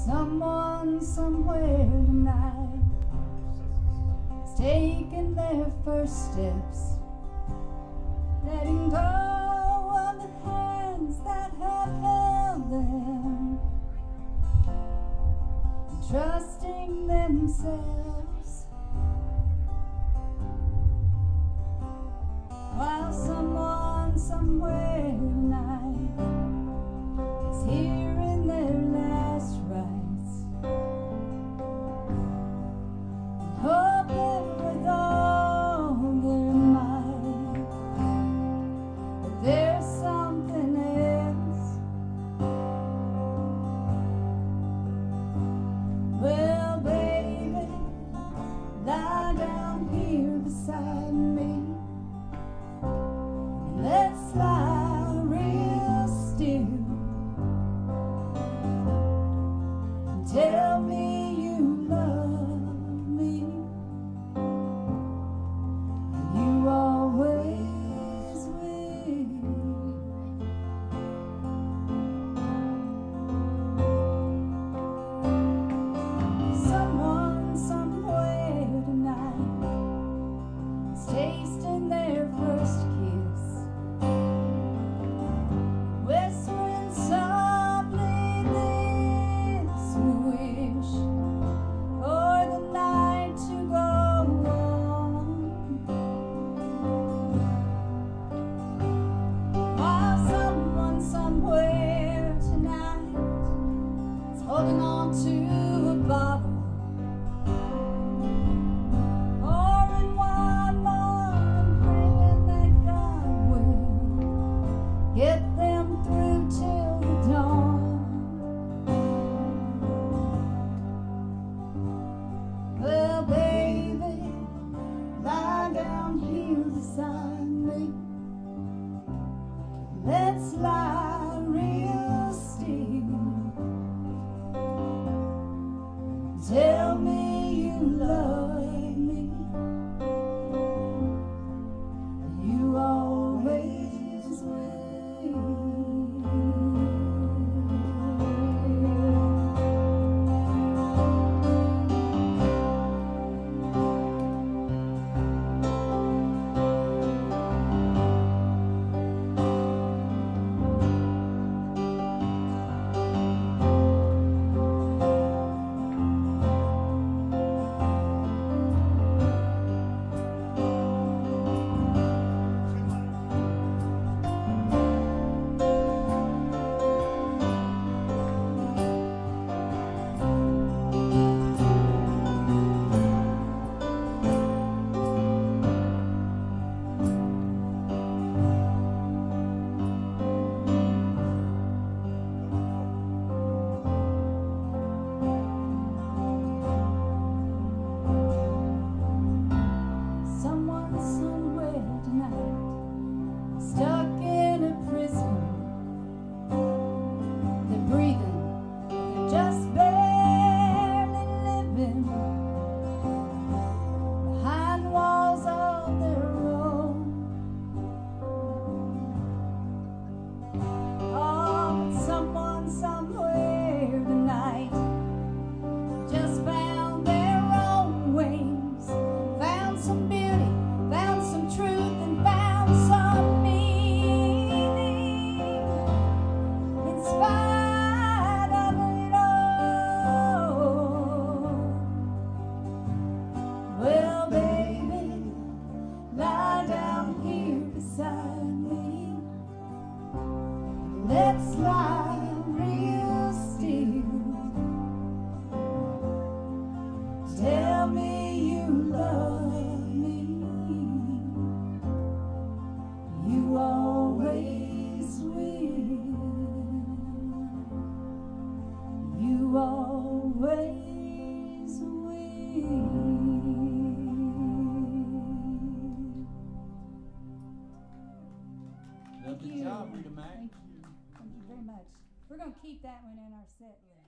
Someone somewhere tonight is taking their first steps, letting go of the hands that have held them, and trusting themselves, while someone somewhere tonight is hearing their last rites, and hoping with all their might that there's something else. Well, baby, lie down here beside me. Let's lie real still and tell me you love me, and you always will. Someone somewhere tonight is tasting their first kiss, whispering softly this wish for the night to go on, while someone somewhere tonight is holding on to a bottle, pouring one more and praying that God will get them through till the dawn. Well, baby, lie down here beside me. Let's lie real still. Tell me you love me. You always will. Someone somewhere tonight stuck in a prison. They're breathing, they're just barely living behind walls of their own. Oh, but someone somewhere tonight just found their own wings, found some beauty, found some truth, and found some meaning in spite of it all. Well, baby, lie down here beside me. Let's lie real still. Tell me you love me. You always will. You always will. Lovely job, Rita Mac. Thank you. Thank you very much. We're going to keep that one in our set.